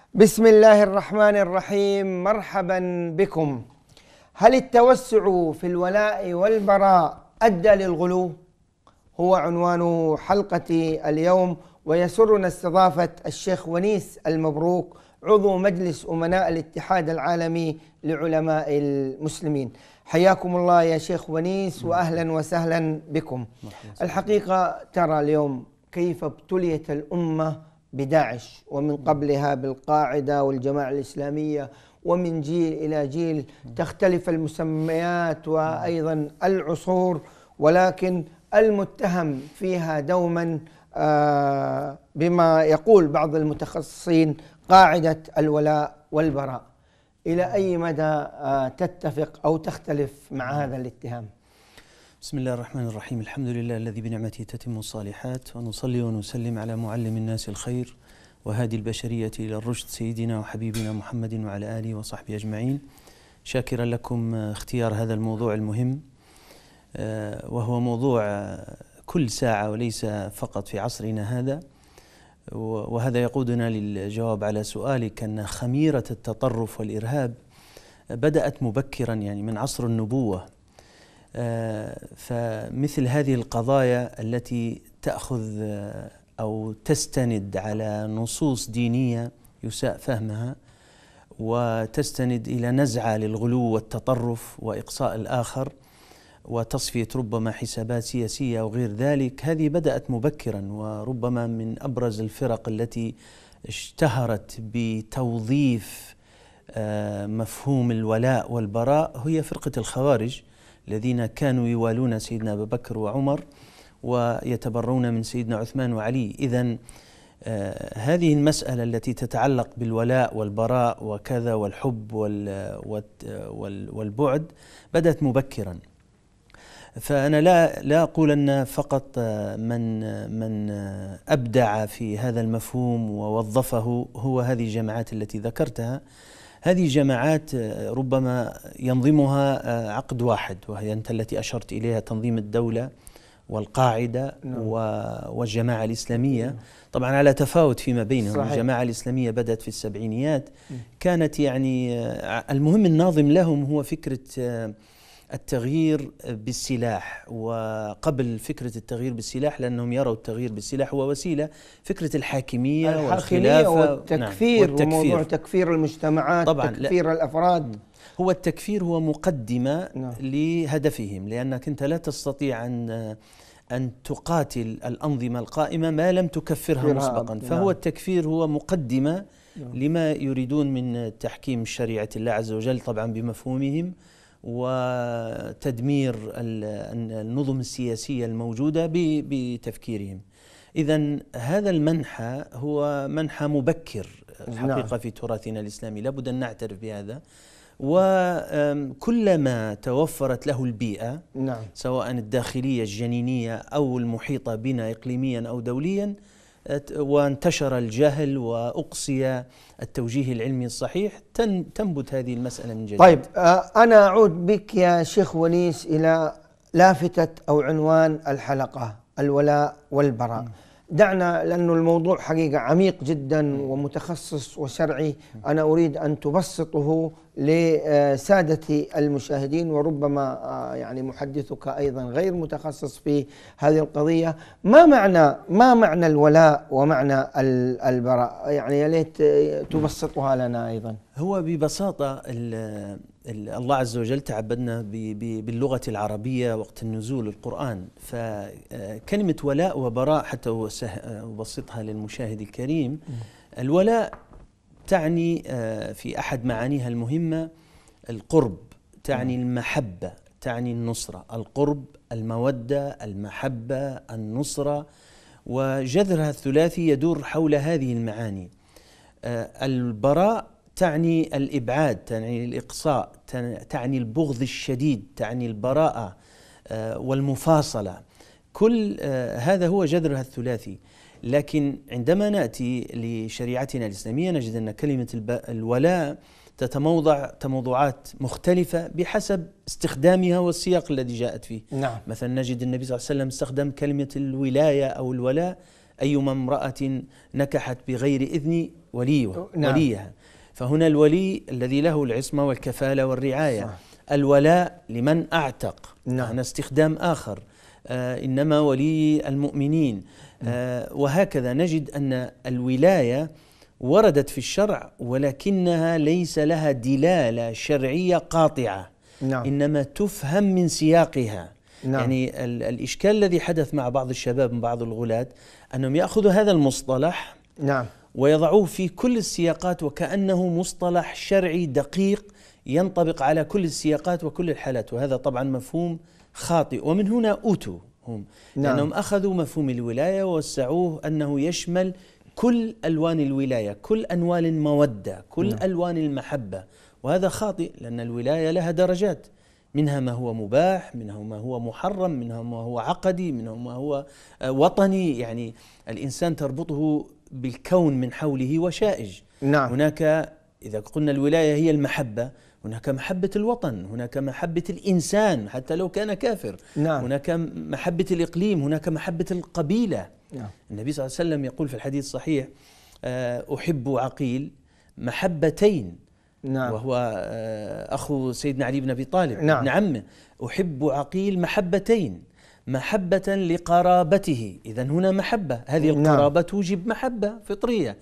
بسم الله الرحمن الرحيم. مرحبا بكم. هل التوسع في الولاء والبراء أدى للغلو؟ هو عنوان حلقة اليوم، ويسرنا استضافة الشيخ ونيس المبروك، عضو مجلس أمناء الاتحاد العالمي لعلماء المسلمين. حياكم الله يا شيخ ونيس، وأهلا وسهلا بكم. الحقيقة ترى اليوم كيف ابتليت الأمة بداعش، ومن قبلها بالقاعدة والجماعة الإسلامية، ومن جيل إلى جيل تختلف المسميات وأيضا العصور، ولكن المتهم فيها دوما بما يقول بعض المتخصصين قاعدة الولاء والبراء. إلى أي مدى تتفق أو تختلف مع هذا الاتهام؟ بسم الله الرحمن الرحيم. الحمد لله الذي بنعمته تتم الصالحات، ونصلي ونسلم على معلم الناس الخير وهادي البشرية إلى الرشد سيدنا وحبيبنا محمد وعلى آله وصحبه أجمعين. شاكرا لكم اختيار هذا الموضوع المهم، وهو موضوع كل ساعة وليس فقط في عصرنا هذا. وهذا يقودنا للجواب على سؤالك أن خميرة التطرف والإرهاب بدأت مبكرا، يعني من عصر النبوة. فمثل هذه القضايا التي تأخذ أو تستند على نصوص دينية يساء فهمها، وتستند إلى نزعة للغلو والتطرف وإقصاء الآخر وتصفية ربما حسابات سياسية وغير ذلك، هذه بدأت مبكرا. وربما من أبرز الفرق التي اشتهرت بتوظيف مفهوم الولاء والبراء هي فرقة الخوارج، الذين كانوا يوالون سيدنا أبا بكر وعمر ويتبرون من سيدنا عثمان وعلي. إذن هذه المسألة التي تتعلق بالولاء والبراء وكذا والحب والبعد بدأت مبكرا. فأنا لا أقول أن فقط من أبدع في هذا المفهوم ووظفه هو هذه الجماعات التي ذكرتها. هذه جماعات ربما ينظمها عقد واحد، وهي أنت التي أشرت إليها، تنظيم الدولة والقاعدة والجماعة الإسلامية، طبعا على تفاوت فيما بينهم. صحيح. الجماعة الإسلامية بدأت في السبعينيات، كانت يعني المهم الناظم لهم هو فكرة التغيير بالسلاح، وقبل فكرة التغيير بالسلاح لأنهم يروا التغيير بالسلاح هو وسيلة، فكرة الحاكمية والخلافة والتكفير. وموضوع تكفير المجتمعات، طبعا تكفير الأفراد. هو التكفير هو مقدمة لهدفهم، لأنك أنت لا تستطيع أن تقاتل الأنظمة القائمة ما لم تكفرها مسبقا. فهو التكفير هو مقدمة لما يريدون من تحكيم شريعة الله عز وجل، طبعا بمفهومهم، وتدمير النظم السياسية الموجودة بتفكيرهم. إذن هذا المنحى هو منحى مبكر الحقيقة في تراثنا الإسلامي، لابد أن نعترف بهذا. وكلما توفرت له البيئة، سواء الداخلية الجنينية أو المحيطة بنا إقليميا أو دوليا، وانتشر الجهل وأقصي التوجيه العلمي الصحيح، تنبت هذه المسألة من جديد. طيب، أنا أعود بك يا شيخ ونيس إلى لافتة أو عنوان الحلقة، الولاء والبراء. دعنا، لأن الموضوع حقيقة عميق جدا ومتخصص وشرعي، أنا أريد أن تبسطه لسادة المشاهدين، وربما يعني محدثك أيضا غير متخصص في هذه القضية. ما معنى الولاء ومعنى البراء؟ يعني يا ليت تبسطها لنا أيضا. هو ببساطة الله عز وجل تعبدنا باللغة العربية وقت النزول القرآن، فكلمة ولاء وبراء حتى أبسطها للمشاهد الكريم. الولاء تعني في أحد معانيها المهمة القرب، تعني المحبة، تعني النصرة. القرب، المودة، المحبة، النصرة، وجذرها الثلاثي يدور حول هذه المعاني. البراء تعني الإبعاد، تعني الإقصاء، تعني البغض الشديد، تعني البراءة والمفاصلة. كل هذا هو جذرها الثلاثي. لكن عندما نأتي لشريعتنا الإسلامية نجد أن كلمة الولاء تتموضع تموضعات مختلفة بحسب استخدامها والسياق الذي جاءت فيه. مثلا نجد النبي صلى الله عليه وسلم استخدم كلمة الولاية أو الولاء أيما امرأة نكحت بغير إذن نعم. وليها. فهنا الولي الذي له العصمة والكفالة والرعاية. صح. الولاء لمن أعتق، نعم. هنا استخدام آخر، إنما ولي المؤمنين. وهكذا نجد أن الولاية وردت في الشرع ولكنها ليس لها دلالة شرعية قاطعة. نعم. إنما تفهم من سياقها. نعم. يعني الإشكال الذي حدث مع بعض الشباب من بعض الغلاة أنهم يأخذوا هذا المصطلح نعم. ويضعوه في كل السياقات وكأنه مصطلح شرعي دقيق ينطبق على كل السياقات وكل الحالات، وهذا طبعا مفهوم خاطئ. ومن هنا أوتوا هم، لأنهم أخذوا مفهوم الولاية ووسعوه أنه يشمل كل ألوان الولاية، كل أنوال المودة، كل ألوان المحبة، وهذا خاطئ، لأن الولاية لها درجات، منها ما هو مباح، منها ما هو محرم، منها ما هو عقدي، منها ما هو وطني. يعني الإنسان تربطه بالكون من حوله وشائج. نعم. هناك إذا قلنا الولاية هي المحبة، هناك محبة الوطن، هناك محبة الإنسان حتى لو كان كافر. نعم. هناك محبة الإقليم، هناك محبة القبيلة. نعم. النبي صلى الله عليه وسلم يقول في الحديث الصحيح: أحب عقيل محبتين. نعم. وهو أخو سيدنا علي بن أبي طالب، نعم. ابن عمه. أحب عقيل محبتين، محبة لقرابته، إذن هنا محبة، هذه القرابة توجب محبة فطرية.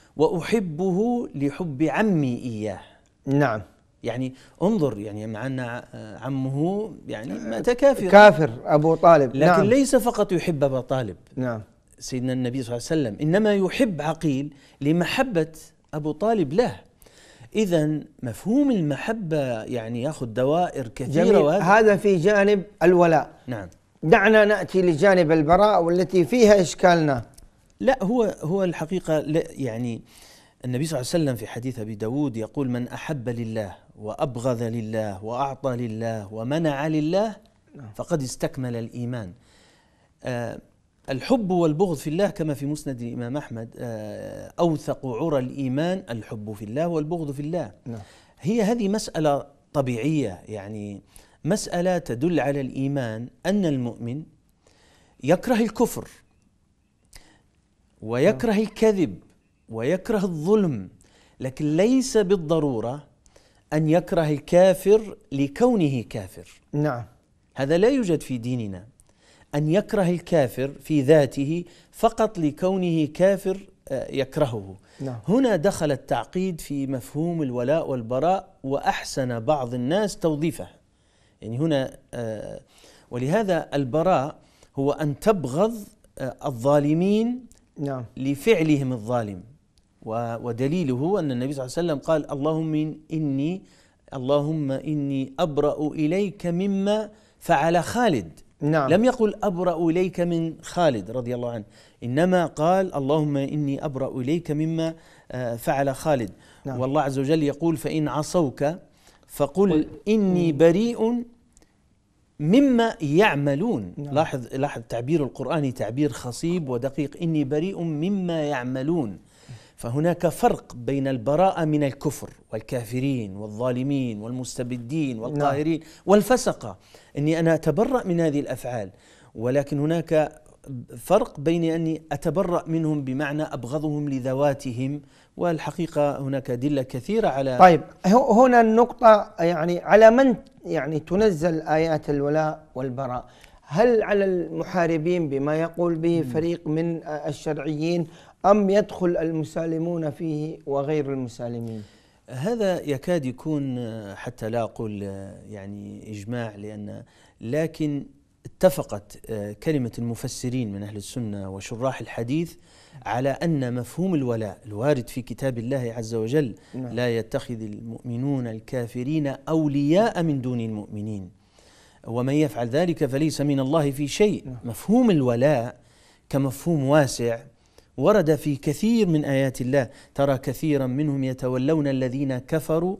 وأحبه لحب عمي إياه. نعم. يعني انظر، يعني مع أن عمه يعني مات كافر، كافر أبو طالب، لكن نعم. ليس فقط يحب أبا طالب، نعم. سيدنا النبي صلى الله عليه وسلم إنما يحب عقيل لمحبة أبو طالب له. إذن مفهوم المحبة يعني يأخذ دوائر كثيرة. هذا في جانب الولاء. نعم. دعنا نأتي لجانب البراء والتي فيها إشكالنا. لا، هو الحقيقة يعني النبي صلى الله عليه وسلم في حديث أبي داود يقول: من أحب لله وأبغض لله وأعطى لله ومنع لله فقد استكمل الإيمان. الحب والبغض في الله كما في مسند الإمام أحمد: أوثق عرى الإيمان الحب في الله والبغض في الله. هي هذه مسألة طبيعية، يعني مسألة تدل على الإيمان، أن المؤمن يكره الكفر ويكره الكذب ويكره الظلم، لكن ليس بالضرورة أن يكره الكافر لكونه كافر. نعم. هذا لا يوجد في ديننا، أن يكره الكافر في ذاته فقط لكونه كافر يكرهه. نعم. هنا دخل التعقيد في مفهوم الولاء والبراء، وأحسن بعض الناس توظيفه. يعني هنا ولهذا البراء هو أن تبغض الظالمين نعم. لفعلهم الظالم. ودليله أن النبي صلى الله عليه وسلم قال: اللهم إني أبرأ إليك مما فعل خالد. نعم. لم يقل أبرأ إليك من خالد رضي الله عنه، إنما قال: اللهم إني أبرأ إليك مما فعل خالد. نعم. والله عز وجل يقول: فإن عصوك فقل إني بريء مما يعملون. نعم. لاحظ تعبير القرآن تعبير خصيب ودقيق: إني بريء مما يعملون. فهناك فرق بين البراءة من الكفر والكافرين والظالمين والمستبدين والقاهرين والفسقة، إني أنا أتبرأ من هذه الأفعال، ولكن هناك فرق بين أني أتبرأ منهم بمعنى أبغضهم لذواتهم، والحقيقة هناك أدلة كثيرة على. طيب، هنا النقطة، يعني على من يعني تنزل آيات الولاء والبراء؟ هل على المحاربين بما يقول به فريق من الشرعيين، أم يدخل المسالمون فيه وغير المسالمين؟ هذا يكاد يكون، حتى لا أقول يعني إجماع، لكن اتفقت كلمة المفسرين من أهل السنة وشراح الحديث على أن مفهوم الولاء الوارد في كتاب الله عز وجل: لا يتخذ المؤمنون الكافرين أولياء من دون المؤمنين ومن يفعل ذلك فليس من الله في شيء. مفهوم الولاء كمفهوم واسع ورد في كثير من آيات الله: ترى كثيرا منهم يتولون الذين كفروا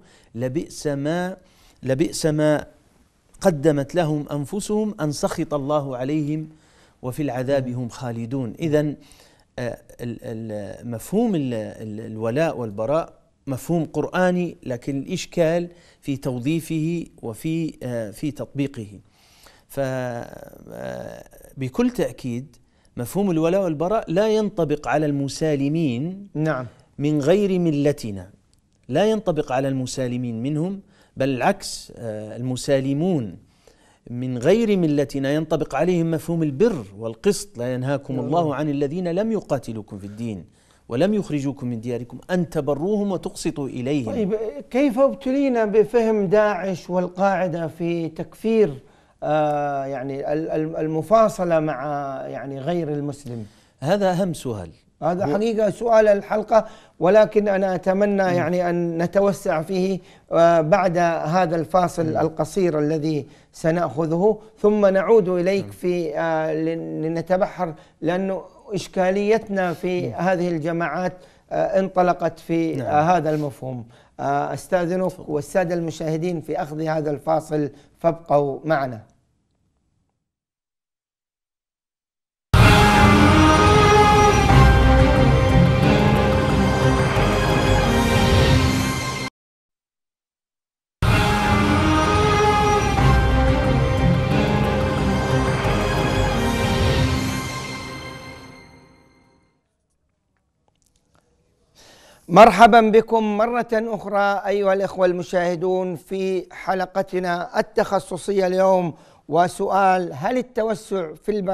لبئس ما قدمت لهم أنفسهم أن سخط الله عليهم وفي العذاب هم خالدون. إذن مفهوم الولاء والبراء مفهوم قرآني، لكن الإشكال في توظيفه وفي تطبيقه. فبكل تأكيد مفهوم الولاء والبراء لا ينطبق على المسالمين نعم من غير ملتنا، لا ينطبق على المسالمين منهم، بل العكس، المسالمون من غير ملتنا ينطبق عليهم مفهوم البر والقسط. لا ينهاكم الله عن الذين لم يقاتلوكم في الدين ولم يخرجوكم من دياركم أن تبروهم وتقسطوا إليهم. طيب كيف ابتلينا بفهم داعش والقاعدة في تكفير يعني المفاصلة مع يعني غير المسلم؟ هذا أهم سؤال، هذا حقيقة سؤال الحلقة، ولكن أنا أتمنى يعني أن نتوسع فيه بعد هذا الفاصل القصير الذي سنأخذه، ثم نعود إليك في لنتبحر، لأنه إشكاليتنا في هذه الجماعات انطلقت في هذا المفهوم. أستأذنك والسادة المشاهدين في أخذ هذا الفاصل، فابقوا معنا. مرحبا بكم مرة أخرى أيها الإخوة المشاهدون في حلقتنا التخصصية اليوم، وسؤال: هل التوسع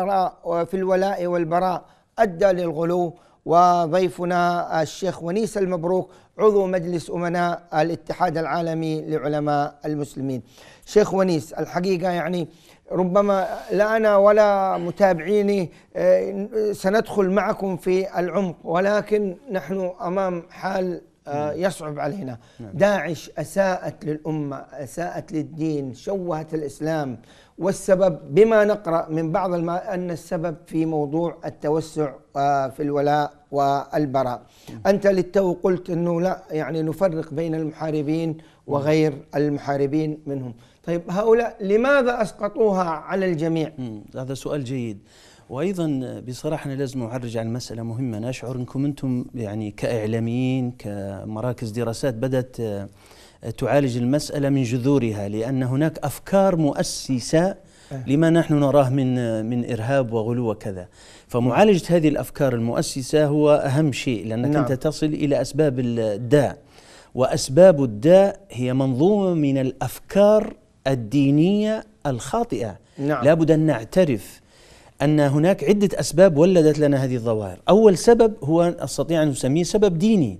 في الولاء والبراء أدى للغلو؟ وضيفنا الشيخ ونيس المبروك عضو مجلس أمناء الاتحاد العالمي لعلماء المسلمين. شيخ ونيس، الحقيقة يعني ربما لا أنا ولا متابعيني سندخل معكم في العمق، ولكن نحن أمام حال يصعب علينا. داعش أساءت للأمة، أساءت للدين، شوهت الإسلام، والسبب بما نقرأ من بعض أن السبب في موضوع التوسع في الولاء والبراء. أنت للتو قلت أنه لا، يعني نفرق بين المحاربين وغير المحاربين منهم. طيب هؤلاء لماذا أسقطوها على الجميع؟ هذا سؤال جيد، وأيضا بصراحة أنا لازم أعرج على مسألة مهمة. أنا أشعر أنكم أنتم يعني كإعلاميين كمراكز دراسات بدأت تعالج المسألة من جذورها، لأن هناك أفكار مؤسسة لما نحن نراه من إرهاب وغلو وكذا. فمعالجة هذه الأفكار المؤسسة هو أهم شيء، لأنك أنت تصل إلى أسباب الداء، وأسباب الداء هي منظومة من الأفكار الدينية الخاطئة. لا بد أن نعترف أن هناك عدة أسباب ولدت لنا هذه الظواهر. أول سبب هو أستطيع أن نسميه سبب ديني.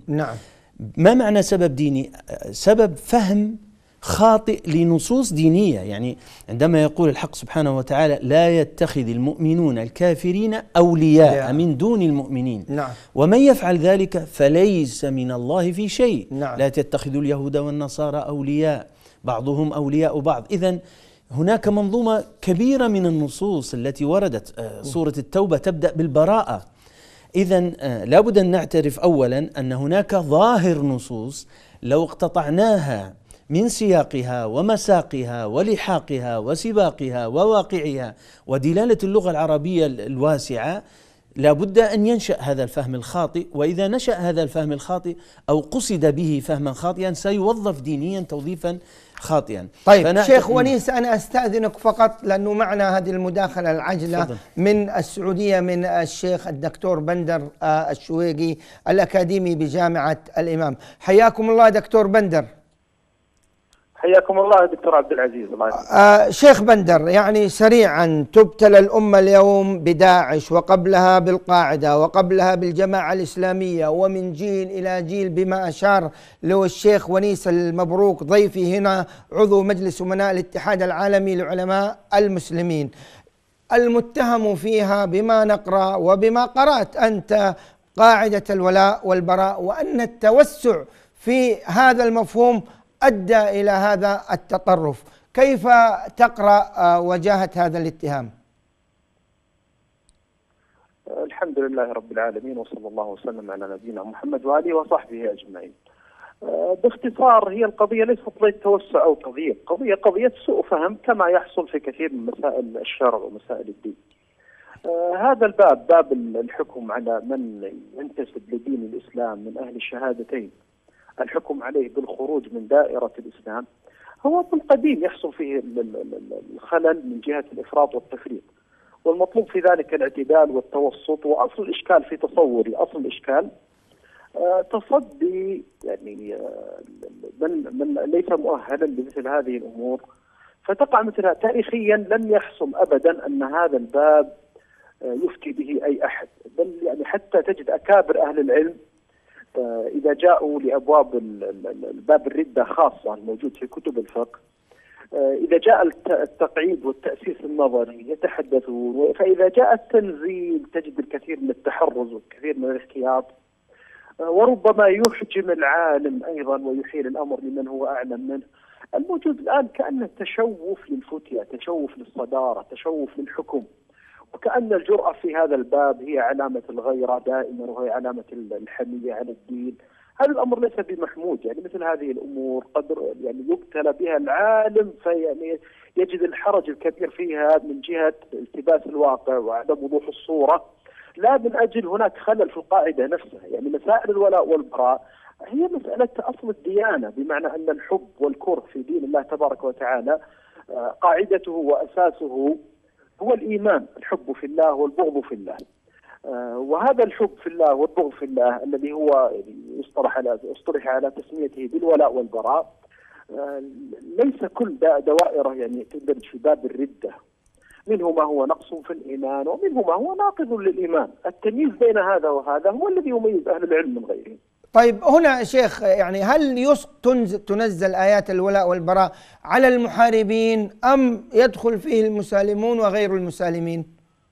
ما معنى سبب ديني؟ سبب فهم خاطئ لنصوص دينية. يعني عندما يقول الحق سبحانه وتعالى: لا يتخذ المؤمنون الكافرين أولياء من دون المؤمنين، ومن يفعل ذلك فليس من الله في شيء. لا تتخذوا اليهود والنصارى أولياء بعضهم أولياء بعض. إذن هناك منظومة كبيرة من النصوص التي وردت. سورة التوبة تبدأ بالبراءة. إذن لابد أن نعترف أولا أن هناك ظاهر نصوص لو اقتطعناها من سياقها ومساقها ولحاقها وسباقها وواقعها ودلالة اللغة العربية الواسعة، لابد أن ينشأ هذا الفهم الخاطئ. وإذا نشأ هذا الفهم الخاطئ أو قصد به فهما خاطئا سيوظف دينيا توظيفا خاطئا. طيب شيخ ونيس، أنا أستأذنك فقط لأنه معنا هذه المداخلة العجلة من السعودية من الشيخ الدكتور بندر الشويقي الأكاديمي بجامعة الإمام. حياكم الله دكتور بندر. حياكم الله دكتور عبد العزيز. شيخ بندر، يعني سريعا، تبتلى الأمة اليوم بداعش وقبلها بالقاعدة وقبلها بالجماعة الإسلامية، ومن جيل إلى جيل بما أشار له الشيخ ونيس المبروك ضيفي هنا عضو مجلس أمناء الاتحاد العالمي لعلماء المسلمين. المتهم فيها بما نقرأ وبما قرأت أنت قاعدة الولاء والبراء، وأن التوسع في هذا المفهوم أدى إلى هذا التطرف. كيف تقرأ وجاهة هذا الاتهام؟ الحمد لله رب العالمين، وصلى الله وسلم على نبينا محمد وآله وصحبه أجمعين. باختصار، هي القضية ليست قضية توسع أو تضييق، قضية سوء فهم كما يحصل في كثير من مسائل الشرع ومسائل الدين. هذا الباب، باب الحكم على من ينتسب لدين الإسلام من أهل الشهادتين، الحكم عليه بالخروج من دائرة الإسلام، هو من قديم يحصل فيه الخلل من جهة الإفراط والتفريط. والمطلوب في ذلك الاعتدال والتوسط. وأصل الإشكال في تصوري، أصل الإشكال تصدي يعني من ليس مؤهلا لمثل هذه الأمور فتقع مثلها. تاريخيا لم يحصل أبدا أن هذا الباب يفتي به أي أحد، بل يعني حتى تجد أكابر أهل العلم إذا جاءوا لأبواب باب الردة خاصة الموجود في كتب الفقه، إذا جاء التقعيد والتأسيس النظري يتحدثون، فإذا جاء التنزيل تجد الكثير من التحرز والكثير من الاحتياط، وربما يحجم العالم أيضا ويحيل الأمر لمن هو أعلم منه. الموجود الآن كأنه تشوف للفتية، تشوف للصدارة، تشوف للحكم، وكأن الجرأة في هذا الباب هي علامة الغيرة دائما، وهي علامة الحمية على الدين. هذا الأمر ليس بمحمود. يعني مثل هذه الأمور قدر يعني يبتلى بها العالم فيعني يجد الحرج الكبير فيها من جهة التباس الواقع وعدم وضوح الصورة، لا من أجل هناك خلل في القاعدة نفسها. يعني مسائل الولاء والبراء هي مسألة أصل الديانة، بمعنى أن الحب والكره في دين الله تبارك وتعالى قاعدته وأساسه هو الإيمان، الحب في الله والبغض في الله. وهذا الحب في الله والبغض في الله الذي هو اصطلح على تسميته بالولاء والبراء، ليس كل دوائره يعني تندرج في باب الردة. منه ما هو نقص في الإيمان ومنه ما هو ناقض للإيمان. التمييز بين هذا وهذا هو الذي يميز أهل العلم من غيرهم. طيب هنا شيخ، يعني هل تنزل آيات الولاء والبراء على المحاربين أم يدخل فيه المسالمون وغير المسالمين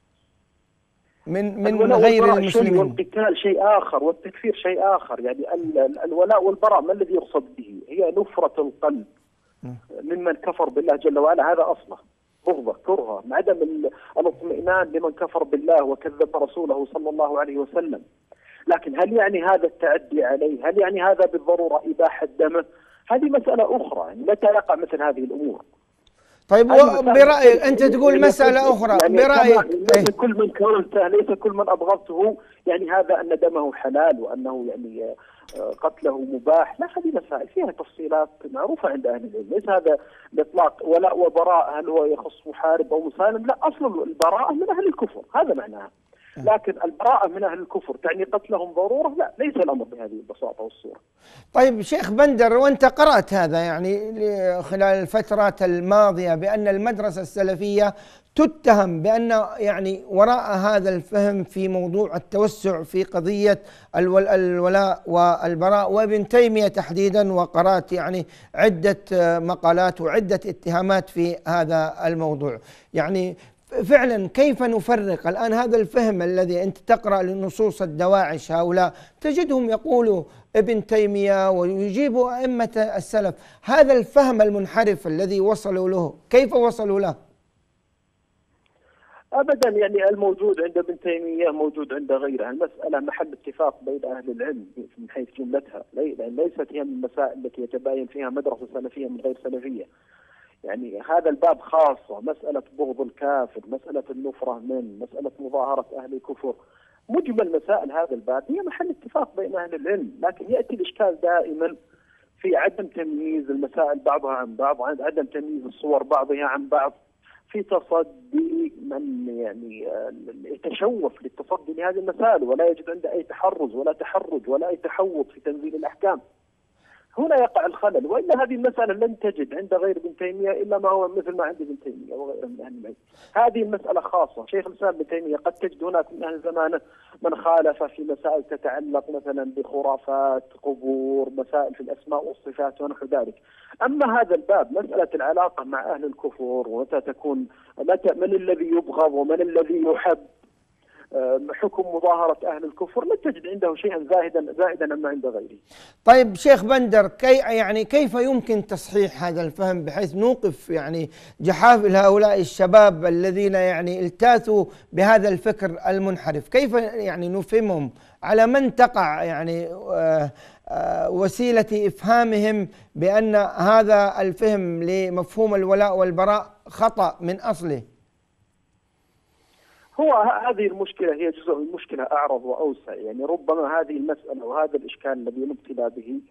من غير المسلمين؟ والقتال شيء آخر والتكفير شيء آخر. يعني الولاء والبراء ما الذي يقصد به؟ هي نفرة القلب ممن كفر بالله جل وعلا، هذا أصله بغضة كرهة، عدم الاطمئنان لمن كفر بالله وكذب رسوله صلى الله عليه وسلم. لكن هل يعني هذا التعدي عليه؟ هل يعني هذا بالضرورة إباحة دمه؟ هذه مسألة أخرى. يعني متى يقع مثل هذه الأمور؟ طيب برأيك أنت تقول مسألة أخرى، يعني برأيك ليس كل من كرهته، ليس كل من أبغضته يعني هذا أن دمه حلال وأنه يعني قتله مباح. لا، هذه مسائل فيها تفصيلات معروفة عند أهل العلم. ليس هذا الإطلاق ولاء وبراء هل هو يخص محارب أو مسالم، لا، أصل البراءة من أهل الكفر، هذا معناها. لكن البراءة من أهل الكفر تعني قتلهم ضرورة؟ لا، ليس الأمر بهذه البساطة والصورة. طيب شيخ بندر، وأنت قرأت هذا يعني خلال الفترات الماضية بأن المدرسة السلفية تتهم بأن يعني وراء هذا الفهم في موضوع التوسع في قضية الولاء والبراء، وابن تيمية تحديدا، وقرأت يعني عدة مقالات وعدة اتهامات في هذا الموضوع. يعني فعلا كيف نفرق الآن هذا الفهم الذي أنت تقرأ لنصوص الدواعش هؤلاء تجدهم يقولوا ابن تيمية ويجيبوا أئمة السلف، هذا الفهم المنحرف الذي وصلوا له كيف وصلوا له؟ أبدا، يعني الموجود عند ابن تيمية موجود عند غيره. المسألة محل اتفاق بين أهل العلم من حيث جملتها، ليست هي من المسائل التي يتباين فيها مدرسة سلفية من غير سلفية. يعني هذا الباب خاصة، مسألة بغض الكافر، مسألة النفرة مسألة مظاهرة أهل الكفر، مجمل مسائل هذا الباب هي محل اتفاق بين أهل العلم. لكن يأتي الإشكال دائما في عدم تمييز المسائل بعضها عن بعض، عدم تمييز الصور بعضها عن بعض، في تصدي من يعني يتشوف للتصدي لهذه المسائل ولا يجد عنده أي تحرز ولا تحرج ولا أي تحوط في تنزيل الأحكام. هنا يقع الخلل. وإلا هذه المسألة لن تجد عند غير ابن تيمية إلا ما هو مثل ما عند ابن تيمية وغيره من أهل العلم. هذه المسألة خاصة. شيخ الإسلام ابن تيمية قد تجد هناك من أهل زمانه من خالف في مسائل تتعلق مثلا بخرافات، قبور، مسائل في الأسماء والصفات ونحو ذلك. أما هذا الباب مسألة العلاقة مع أهل الكفر، ومتى تكون من الذي يبغض ومن الذي يحب، حكم مظاهرة أهل الكفر، لا تجد عنده شيئا زائدا عما عند غيره. طيب شيخ بندر، كيف يمكن تصحيح هذا الفهم بحيث نوقف يعني جحافل هؤلاء الشباب الذين يعني التاثوا بهذا الفكر المنحرف؟ كيف يعني نفهمهم على من تقع يعني وسيلة إفهامهم بأن هذا الفهم لمفهوم الولاء والبراء خطأ من أصله؟ هو هذه المشكلة هي جزء من مشكلة أعرض وأوسع. يعني ربما هذه المسألة وهذا الإشكال الذي نبتلى به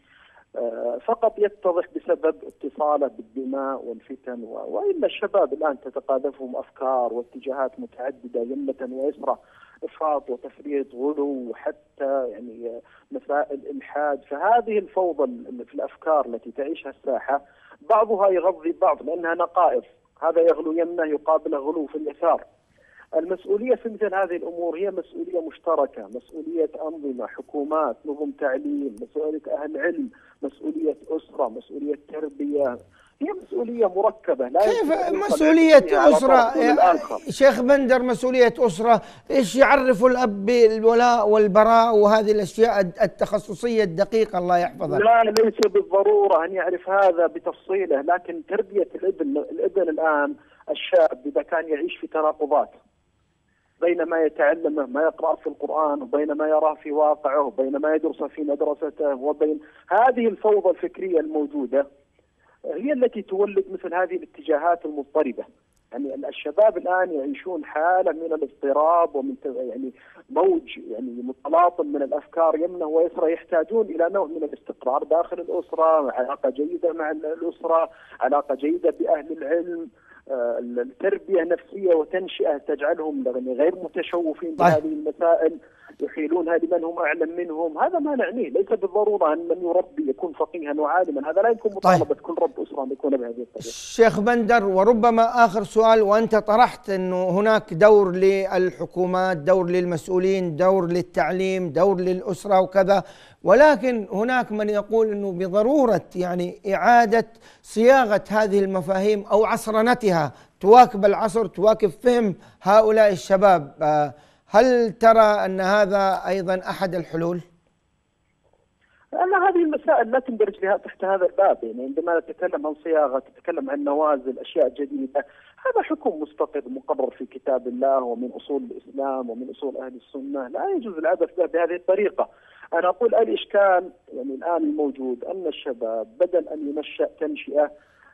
فقط يتضح بسبب اتصاله بالدماء والفتن، وإلا الشباب الآن تتقاذفهم أفكار واتجاهات متعددة يمنة ويسرى، إفراط وتفريط، غلو، حتى يعني مسائل إلحاد. فهذه الفوضى في الأفكار التي تعيشها الساحة بعضها يغذي بعض لأنها نقائص، هذا يغلو يمنه يقابله غلو في اليسار. المسؤولية في مثل هذه الأمور هي مسؤولية مشتركة، مسؤولية أنظمة، حكومات، نظم تعليم، مسؤولية أهل علم، مسؤولية أسرة، مسؤولية تربية، هي مسؤولية مركبة. لا كيف مسؤولية أسرة شيخ بندر؟ مسؤولية أسرة إيش يعرفوا الأب بالولاء والبراء وهذه الأشياء التخصصية الدقيقة الله يحفظها؟ لا، ليس بالضرورة أن يعرف هذا بتفصيله، لكن تربية الابن الآن الشاب إذا كان يعيش في تناقضات بين ما يتعلمه، ما يقرأ في القرآن، وبين ما يراه في واقعه، وبين ما يدرسه في مدرسته، وبين هذه الفوضى الفكرية الموجودة هي التي تولد مثل هذه الاتجاهات المضطربة. يعني الشباب الآن يعيشون حالة من الاضطراب ومن يعني موج يعني متلاطم من الأفكار يمنه ويسرى، يحتاجون إلى نوع من الاستقرار داخل الأسرة، علاقة جيدة مع الأسرة، علاقة جيدة بأهل العلم، التربية نفسية وتنشئة تجعلهم غير متشوفين بهذه المسائل، يحيلونها لمن هم أعلم منهم. هذا ما نعنيه، ليس بالضرورة أن من يربي يكون فقيها وعالما، هذا لا يكون مطالبة كل رب أسرة أن يكون بهذه الطريقة. شيخ بندر، وربما آخر سؤال، وأنت طرحت أنه هناك دور للحكومات، دور للمسؤولين، دور للتعليم، دور للأسرة وكذا، ولكن هناك من يقول أنه بضرورة يعني إعادة صياغة هذه المفاهيم أو عصرنتها تواكب العصر، تواكب فهم هؤلاء الشباب. هل ترى أن هذا أيضا أحد الحلول؟ هذه المسائل لا تندرج لها تحت هذا الباب. يعني عندما نتكلم عن صياغة، تتكلم عن نوازل، أشياء جديدة، هذا حكم مستقر مقرر في كتاب الله ومن أصول الإسلام ومن أصول أهل السنة، لا يجوز العبث به بهذه الطريقة. أنا أقول الإشكال يعني الآن الموجود أن الشباب بدل أن ينشأ تنشئة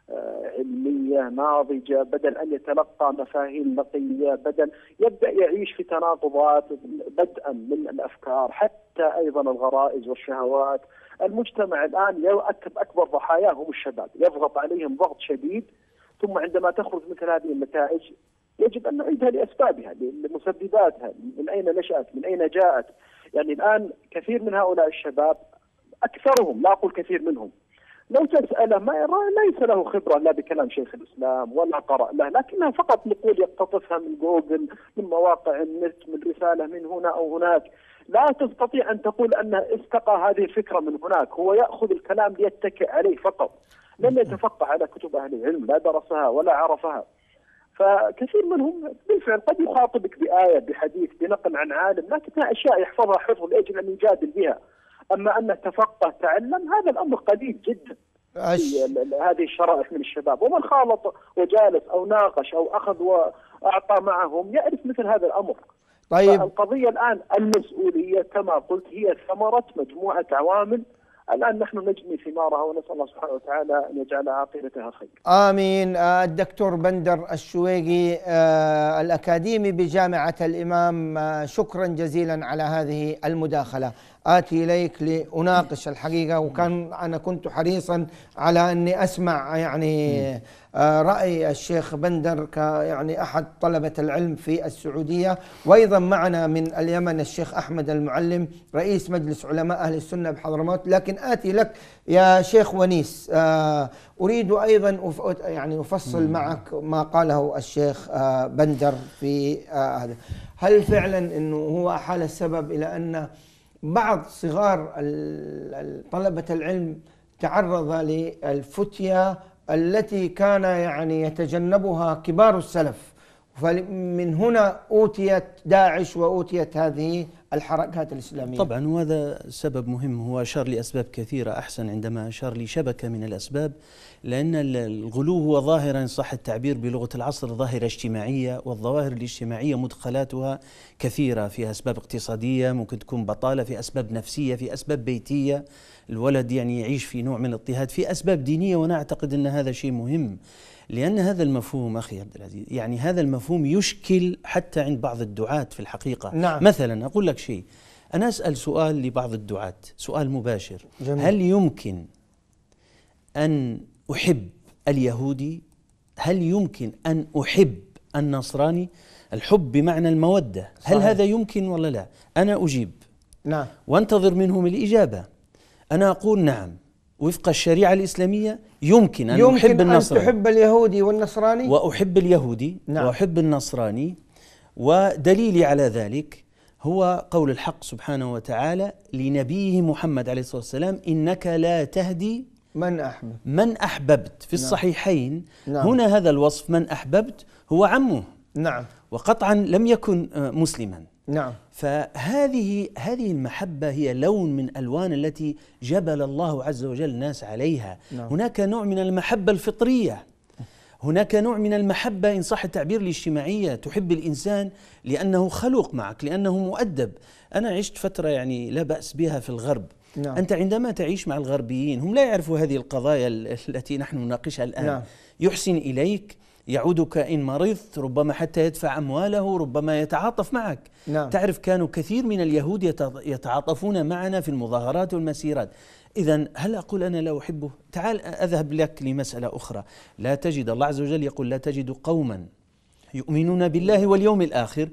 علمية ناضجة، بدل أن يتلقى مفاهيم نقية، بدل يبدأ يعيش في تناقضات بدءا من الأفكار حتى أيضا الغرائز والشهوات. المجتمع الآن يركب أكبر ضحاياه هم الشباب، يضغط عليهم ضغط شديد، ثم عندما تخرج مثل هذه النتائج يجب أن نعيدها لأسبابها، لمسبباتها، من أين نشأت، من أين جاءت. يعني الآن كثير من هؤلاء الشباب، أكثرهم لا أقول كثير منهم، لو تسأله ما يرى، ليس له خبرة لا بكلام شيخ الإسلام ولا قرأ له، لكنها فقط نقول يقتطفها من جوجل، من مواقع النت، من رسالة من هنا أو هناك. لا تستطيع أن تقول أنه استقى هذه الفكرة من هناك، هو يأخذ الكلام ليتكئ عليه فقط، لم يتفقه على كتب أهل العلم، لا درسها ولا عرفها. فكثير منهم بالفعل قد يخاطبك بآية، بحديث، بنقل عن عالم، لكنها أشياء يحفظها حفظ لأجل أن يجادل بها. أما أن تفقه تعلم، هذا الأمر قليل جدا في هذه الشرائح من الشباب. ومن خالط وجالس أو ناقش أو أخذ وأعطى معهم يعرف مثل هذا الأمر. طيب، القضية الآن المسؤولية كما قلت هي ثمرة مجموعة عوامل، الآن نحن نجني ثمارها، ونسأل الله سبحانه وتعالى أن يجعل عاقبتها خير. آمين. الدكتور بندر الشويقي الأكاديمي بجامعة الإمام، شكرا جزيلا على هذه المداخلة. آتي إليك لأناقش الحقيقة، وكان أنا كنت حريصا على أني أسمع يعني رأي الشيخ بندر يعني أحد طلبة العلم في السعودية، وأيضا معنا من اليمن الشيخ أحمد المعلم رئيس مجلس علماء أهل السنة بحضرموت. لكن آتي لك يا شيخ ونيس، أريد أيضا يعني أفصل معك ما قاله الشيخ بندر في هذا. هل فعلا أنه هو أحال السبب إلى أن بعض صغار طلبة العلم تعرض للفتية التي كان يعني يتجنبها كبار السلف، فمن هنا أوتيت داعش وأوتيت هذه الحركات الإسلامية؟ طبعا، وهذا سبب مهم، هو أشار لأسباب كثيرة، أحسن عندما أشار لشبكة من الأسباب، لأن الغلو هو ظاهرة إن صح التعبير بلغة العصر ظاهرة اجتماعية، والظواهر الاجتماعية مدخلاتها كثيرة، فيها أسباب اقتصادية، ممكن تكون بطالة، في أسباب نفسية، في أسباب بيتية، الولد يعني يعيش في نوع من الاضطهاد، في أسباب دينية. وأنا أعتقد أن هذا شيء مهم، لأن هذا المفهوم أخي عبد العزيز، يعني هذا المفهوم يشكل حتى عند بعض الدعاة في الحقيقة. نعم. مثلا أقول لك شيء، أنا أسأل سؤال لبعض الدعاة، سؤال مباشر: جميل. هل يمكن أن أحب اليهودي؟ هل يمكن أن أحب النصراني؟ الحب بمعنى المودة، هل صحيح. هذا يمكن ولا لا؟ أنا أجيب نعم، وانتظر منهم الإجابة. أنا أقول نعم، وفق الشريعة الإسلامية يمكن أن أحب النصراني، أن تحب اليهودي والنصراني، وأحب اليهودي نعم. وأحب النصراني. ودليلي على ذلك هو قول الحق سبحانه وتعالى لنبيه محمد عليه الصلاة والسلام: إنك لا تهدي من أحببت، في الصحيحين. نعم. هنا هذا الوصف من أحببت هو عمه، نعم، وقطعا لم يكن مسلما. نعم. فهذه المحبة هي لون من ألوان التي جبل الله عز وجل الناس عليها. نعم. هناك نوع من المحبة الفطرية، هناك نوع من المحبة إن صح التعبير الاجتماعية، تحب الإنسان لأنه خلوق معك، لأنه مؤدب. أنا عشت فترة يعني لا بأس بها في الغرب. نعم. أنت عندما تعيش مع الغربيين هم لا يعرفوا هذه القضايا التي نحن نناقشها الآن. نعم. يحسن إليك، يعودك إن مرضت، ربما حتى يدفع أمواله، ربما يتعاطف معك. نعم. تعرف كانوا كثير من اليهود يتعاطفون معنا في المظاهرات والمسيرات. إذن هل أقول أنا لا أحبه؟ تعال أذهب لك لمسألة أخرى. لا تجد، الله عز وجل يقول: لا تجد قوما يؤمنون بالله واليوم الآخر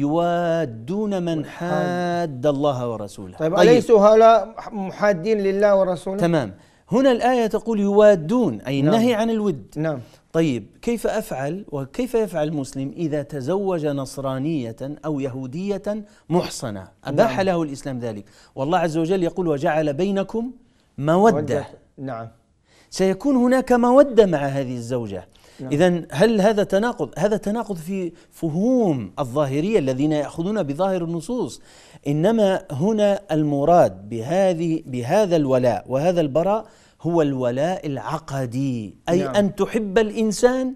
يوادون من حاد الله ورسوله. طيب أليسوا هؤلاء محادين لله ورسوله؟ تمام. هنا الآية تقول يوادون، أي نعم. النهي عن الود. نعم. طيب كيف أفعل وكيف يفعل المسلم إذا تزوج نصرانية أو يهودية محصنة؟ أباح نعم. له الإسلام ذلك، والله عز وجل يقول: وجعل بينكم مودة. نعم. سيكون هناك مودة مع هذه الزوجة. نعم. إذن هل هذا تناقض؟ هذا تناقض في فهوم الظاهرية الذين يأخذون بظاهر النصوص. إنما هنا المراد بهذا الولاء وهذا البراء هو الولاء العقدي، أي نعم. أن تحب الإنسان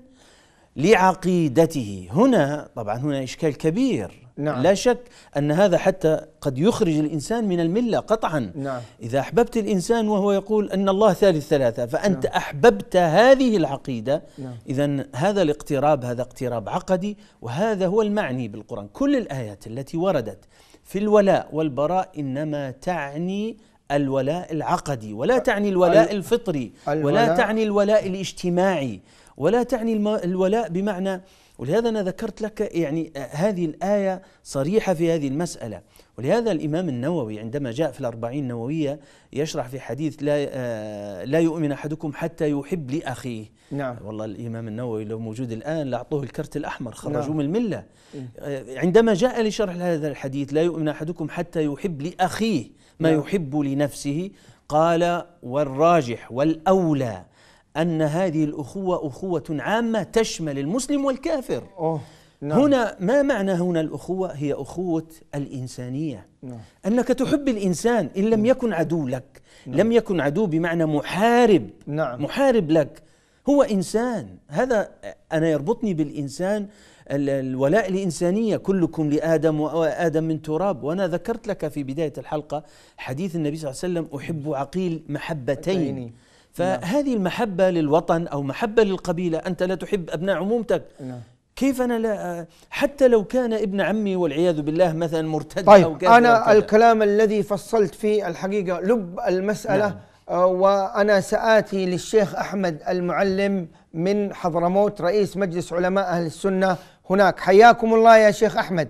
لعقيدته. هنا طبعا هنا إشكال كبير. نعم. لا شك أن هذا حتى قد يخرج الإنسان من الملة قطعا. نعم. إذا أحببت الإنسان وهو يقول أن الله ثالث ثلاثة، فأنت أحببت هذه العقيدة. نعم. إذن هذا الاقتراب، هذا اقتراب عقدي، وهذا هو المعني بالقرآن. كل الآيات التي وردت في الولاء والبراء إنما تعني الولاء العقدي، ولا تعني الولاء الفطري، ولا تعني الولاء الاجتماعي، ولا تعني الولاء بمعنى. ولهذا أنا ذكرت لك يعني هذه الآية صريحة في هذه المسألة. ولهذا الإمام النووي عندما جاء في الأربعين النووية يشرح في حديث لا يؤمن أحدكم حتى يحب لأخيه. نعم. والله الإمام النووي لو موجود الآن لأعطوه الكرت الأحمر، خرجوه نعم. من الملة. عندما جاء لشرح هذا الحديث لا يؤمن أحدكم حتى يحب لأخيه ما نعم. يحب لنفسه، قال: والراجح والأولى أن هذه الأخوة أخوة عامة تشمل المسلم والكافر. نعم. هنا ما معنى هنا الأخوة؟ هي أخوة الإنسانية. نعم. أنك تحب الإنسان إن لم يكن عدو لك. نعم. لم يكن عدو بمعنى محارب. نعم. محارب لك، هو إنسان. هذا أنا يربطني بالإنسان الولاء الإنسانية. كلكم لآدم وآدم من تراب. وأنا ذكرت لك في بداية الحلقة حديث النبي صلى الله عليه وسلم: أحب عقيل محبتين. فهذه المحبة للوطن أو محبة للقبيلة. أنت لا تحب أبناء عمومتك. نعم. كيف أنا لا، حتى لو كان ابن عمي والعياذ بالله مثلا مرتد. طيب أو كذا أنا أو كذا. الكلام الذي فصلت فيه الحقيقة لب المسألة. نعم. وأنا سآتي للشيخ أحمد المعلم من حضرموت رئيس مجلس علماء أهل السنة هناك. حياكم الله يا شيخ أحمد.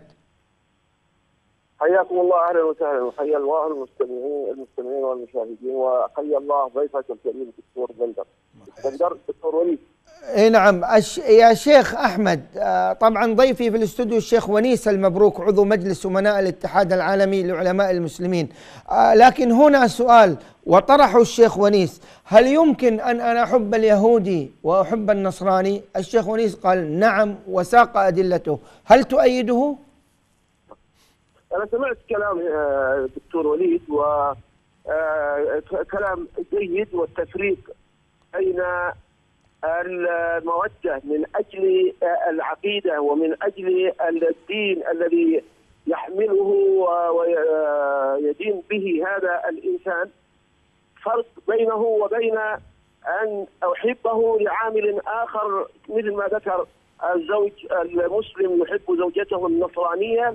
حياكم الله، اهلا وسهلا، وحيا الله المستمعين والمشاهدين، وحيا الله ضيفك الكريم الدكتور بندر الدكتور وليد. اي نعم يا شيخ احمد. طبعا ضيفي في الاستوديو الشيخ ونيس المبروك عضو مجلس امناء الاتحاد العالمي لعلماء المسلمين. لكن هنا سؤال وطرحه الشيخ ونيس: هل يمكن ان انا احب اليهودي واحب النصراني؟ الشيخ ونيس قال نعم وساق ادلته. هل تؤيده؟ انا سمعت كلام دكتور وليد، وكلام جيد، والتفريق بين المودة من أجل العقيدة ومن أجل الدين الذي يحمله ويدين به هذا الإنسان، فرق بينه وبين أن أحبه لعامل آخر، مثل ما ذكر الزوج المسلم يحب زوجته النصرانية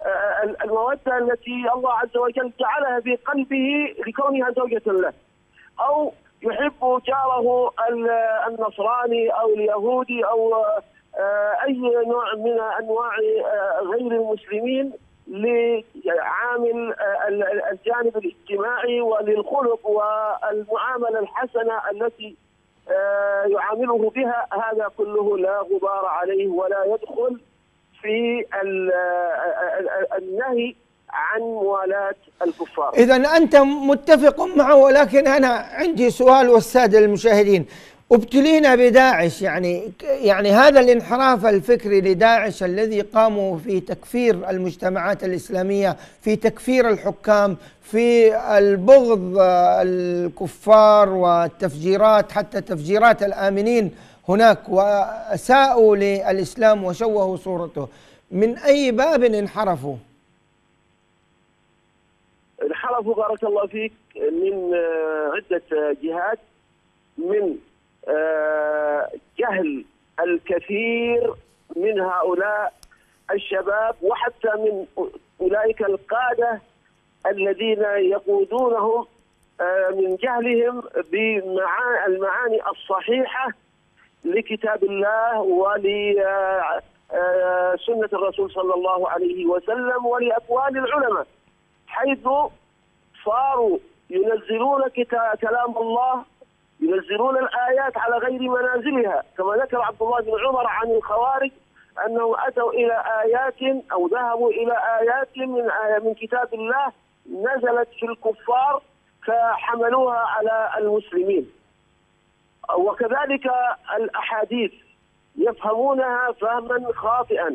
المودة التي الله عز وجل جعلها في قلبه لكونها زوجة له. أو يحب جاره النصراني أو اليهودي أو أي نوع من أنواع غير المسلمين لعامل الجانب الاجتماعي وللخلق والمعاملة الحسنة التي يعامله بها، هذا كله لا غبار عليه ولا يدخل في النهي عن موالاة الكفار. إذا أنت متفق معه، ولكن أنا عندي سؤال والسادة المشاهدين. ابتلينا بداعش، يعني هذا الانحراف الفكري لداعش الذي قاموا في تكفير المجتمعات الإسلامية، في تكفير الحكام، في البغض الكفار والتفجيرات، حتى تفجيرات الآمنين هناك، وأساءوا للإسلام وشوهوا صورته. من أي باب انحرفوا؟ انحرفوا بارك الله فيك من عدة جهات، من جهل الكثير من هؤلاء الشباب، وحتى من أولئك القادة الذين يقودونهم من جهلهم بالمعاني الصحيحة لكتاب الله ولسنة الرسول صلى الله عليه وسلم ولأقوال العلماء، حيث صاروا ينزلون كلام الله، ينزلون الآيات على غير منازلها، كما ذكر عبد الله بن عمر عن الخوارج أنهم أتوا إلى آيات أو ذهبوا إلى آيات من كتاب الله نزلت في الكفار فحملوها على المسلمين. وكذلك الأحاديث يفهمونها فهما خاطئا.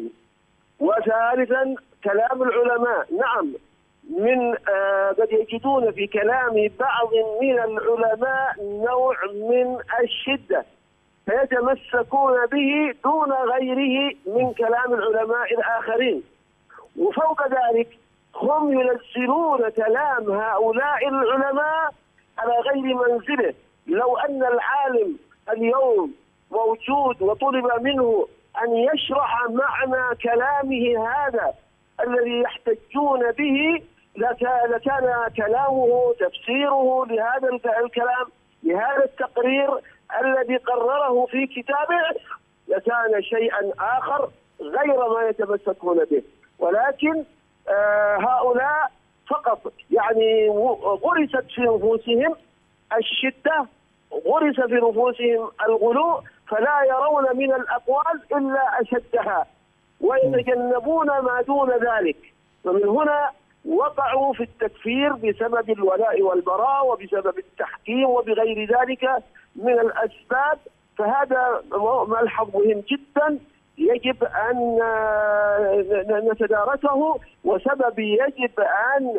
وثالثا كلام العلماء، نعم من قد يجدون في كلام بعض من العلماء نوع من الشدة فيتمسكون به دون غيره من كلام العلماء الآخرين. وفوق ذلك هم ينزلون كلام هؤلاء العلماء على غير منزله. لو أن العالم اليوم موجود وطلب منه أن يشرح معنى كلامه هذا الذي يحتجون به، لكان كلامه تفسيره لهذا الكلام، لهذا التقرير الذي قرره في كتابه، لكان شيئا آخر غير ما يتمسكون به. ولكن هؤلاء فقط يعني غرست في نفوسهم الشدة، غرس في نفوسهم الغلو، فلا يرون من الأقوال إلا أشدها ويتجنبون ما دون ذلك. ومن هنا وقعوا في التكفير بسبب الولاء والبراء وبسبب التحكيم وبغير ذلك من الأسباب. فهذا ملحظ مهم جدا يجب أن نتداركه، وسبب يجب أن